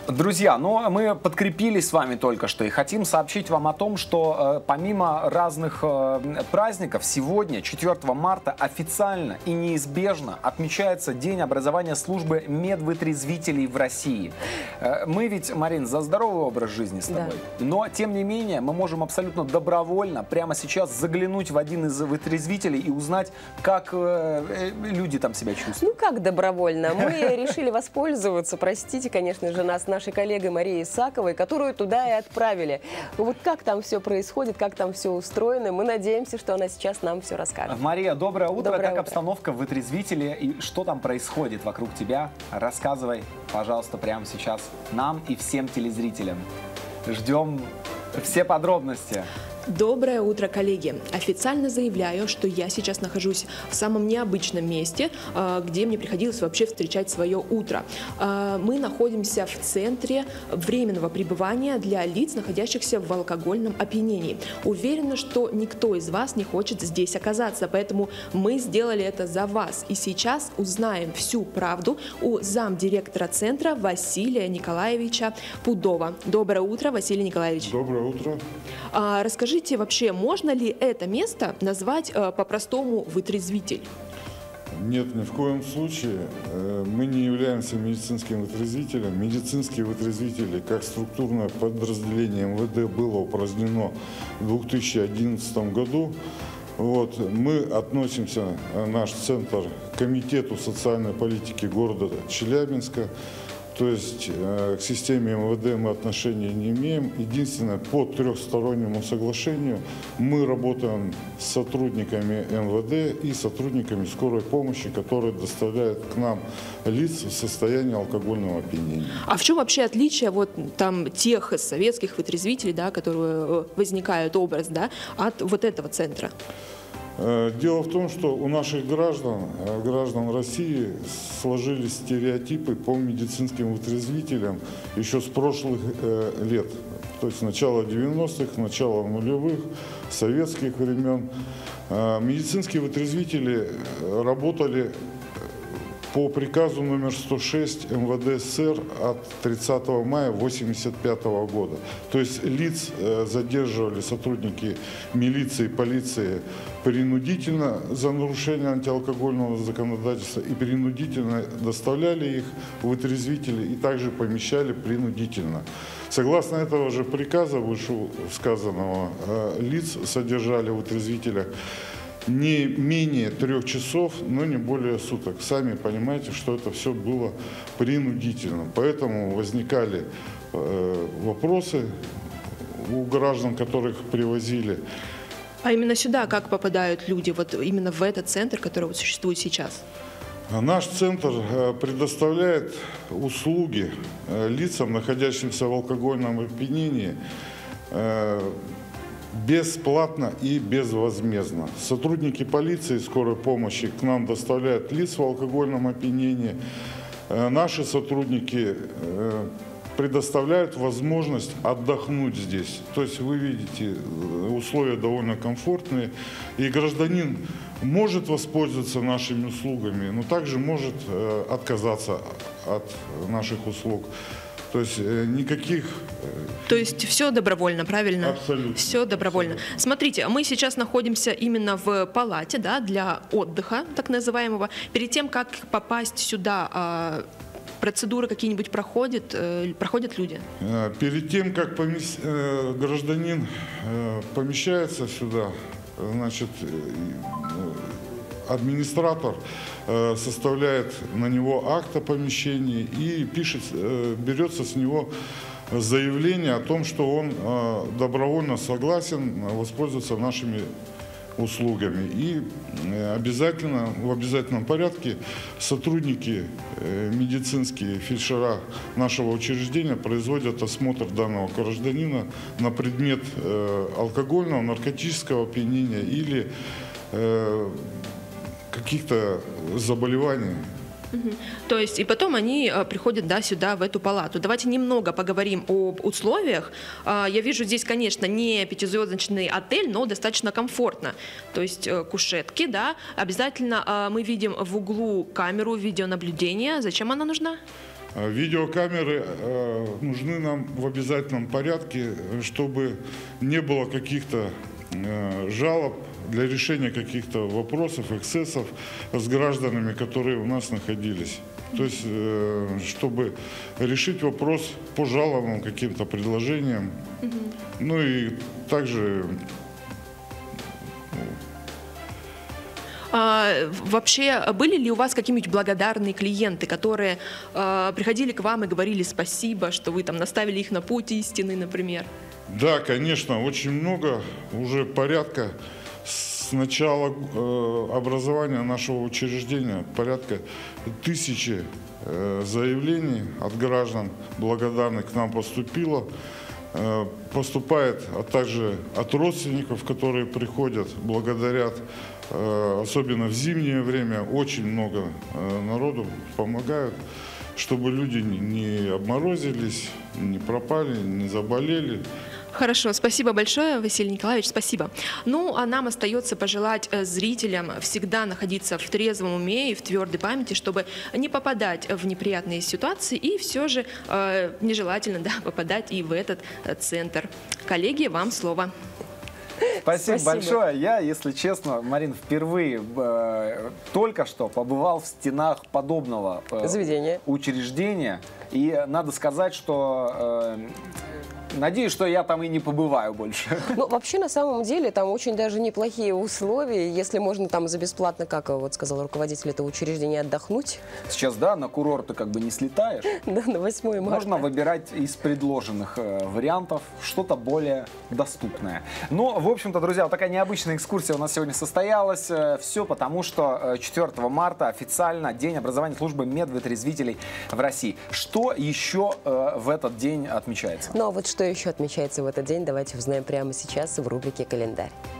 Друзья, ну мы подкрепились с вами только что и хотим сообщить вам о том, что помимо разных праздников, сегодня, 4 марта, официально и неизбежно отмечается День образования службы медвытрезвителей в России. Мы ведь, Марин, за здоровый образ жизни с тобой, но тем не менее мы можем абсолютно добровольно прямо сейчас заглянуть в один из вытрезвителей и узнать, как люди там себя чувствуют. Ну как добровольно? Мы решили воспользоваться, простите, конечно же, нас, нашей коллегой Марией Исаковой, которую туда и отправили. Вот как там все происходит, как там все устроено, мы надеемся, что она сейчас нам все расскажет. Мария, доброе утро. Доброе как утро. Обстановка в вытрезвителе и что там происходит вокруг тебя? Рассказывай, пожалуйста, прямо сейчас нам и всем телезрителям. Ждем все подробности. Доброе утро, коллеги! Официально заявляю, что я сейчас нахожусь в самом необычном месте, где мне приходилось вообще встречать свое утро. Мы находимся в центре временного пребывания для лиц, находящихся в алкогольном опьянении. Уверена, что никто из вас не хочет здесь оказаться, поэтому мы сделали это за вас. И сейчас узнаем всю правду у замдиректора центра Василия Николаевича Пудова. Доброе утро, Василий Николаевич. Доброе утро. Расскажите вообще, можно ли это место назвать по-простому вытрезвитель? Нет, ни в коем случае. Мы не являемся медицинским вытрезвителем. Медицинские вытрезвители, как структурное подразделение МВД, было упразднено в 2011 году. Вот. Мы относимся, наш центр, к Комитету социальной политики города Челябинска. То есть к системе МВД мы отношения не имеем. Единственное, по трехстороннему соглашению мы работаем с сотрудниками МВД и сотрудниками скорой помощи, которые доставляют к нам лиц в состоянии алкогольного опьянения. А в чем вообще отличие вот там тех советских вытрезвителей, да, которые возникают образ, да, от вот этого центра? Дело в том, что у наших граждан России сложились стереотипы по медицинским вытрезвителям еще с прошлых лет. То есть с начала 90-х, начала нулевых, советских времен. Медицинские вытрезвители работали по приказу номер 106 МВД СССР от 30 мая 1985 года. То есть лиц задерживали сотрудники милиции, полиции принудительно за нарушение антиалкогольного законодательства и принудительно доставляли их в вытрезвители и также помещали принудительно. Согласно этого же приказа вышесказанного, лиц содержали в вытрезвителях не менее 3 часов, но не более суток. Сами понимаете, что это все было принудительно. Поэтому возникали вопросы у граждан, которых привозили. А именно сюда как попадают люди, вот именно в этот центр, который вот существует сейчас? Наш центр предоставляет услуги лицам, находящимся в алкогольном опьянении, бесплатно и безвозмездно. Сотрудники полиции, скорой помощи к нам доставляют лиц в алкогольном опьянении. Наши сотрудники предоставляют возможность отдохнуть здесь. То есть вы видите, условия довольно комфортные. И гражданин может воспользоваться нашими услугами, но также может отказаться от наших услуг. То есть никаких... То есть все добровольно, правильно? Абсолютно. Все добровольно. Абсолютно. Смотрите, мы сейчас находимся именно в палате, да, для отдыха, так называемого. Перед тем, как попасть сюда, процедуры какие-нибудь проходят люди? Перед тем, как гражданин помещается сюда, значит, администратор составляет на него акт о помещении и берется с него заявление о том, что он добровольно согласен воспользоваться нашими услугами. И обязательно, в обязательном порядке сотрудники медицинские, фельдшера нашего учреждения производят осмотр данного гражданина на предмет алкогольного, наркотического опьянения или каких-то заболеваний. То есть и потом они приходят, да, сюда, в эту палату. Давайте немного поговорим об условиях. Я вижу здесь, конечно, не 5-звездочный отель, но достаточно комфортно. То есть кушетки, да. Обязательно мы видим в углу камеру видеонаблюдения. Зачем она нужна? Видеокамеры нужны нам в обязательном порядке, чтобы не было каких-то жалоб для решения каких-то вопросов, эксцессов с гражданами, которые у нас находились. То есть, чтобы решить вопрос по жалобам, каким-то предложениям. Ну и также... Вообще, были ли у вас какие-нибудь благодарные клиенты, которые приходили к вам и говорили спасибо, что вы там наставили их на путь истины, например? Да, конечно, очень много, уже порядка с начала образования нашего учреждения, порядка 1000 заявлений от граждан благодарных к нам поступило. Поступает, а также от родственников, которые приходят, благодарят, особенно в зимнее время, очень много народу помогают, чтобы люди не обморозились, не пропали, не заболели. Хорошо, спасибо большое, Василий Николаевич, спасибо. Ну, а нам остается пожелать зрителям всегда находиться в трезвом уме и в твердой памяти, чтобы не попадать в неприятные ситуации и все же нежелательно, да, попадать и в этот центр. Коллеги, вам слово. Спасибо большое. Я, если честно, Марин, впервые только что побывал в стенах подобного учреждения. И надо сказать, что... Надеюсь, что я там и не побываю больше. Ну, вообще, на самом деле, там очень даже неплохие условия. Если можно там за бесплатно, как вот сказал руководитель этого учреждения, отдохнуть. Сейчас, да, на курорт ты как бы не слетаешь. Да, на 8 марта. Можно выбирать из предложенных вариантов что-то более доступное. Но, в общем-то, друзья, вот такая необычная экскурсия у нас сегодня состоялась. Все потому, что 4 марта официально День образования службы медвотрезвителей в России. Что еще в этот день отмечается? Ну, а вот что еще отмечается в этот день, давайте узнаем прямо сейчас в рубрике «Календарь».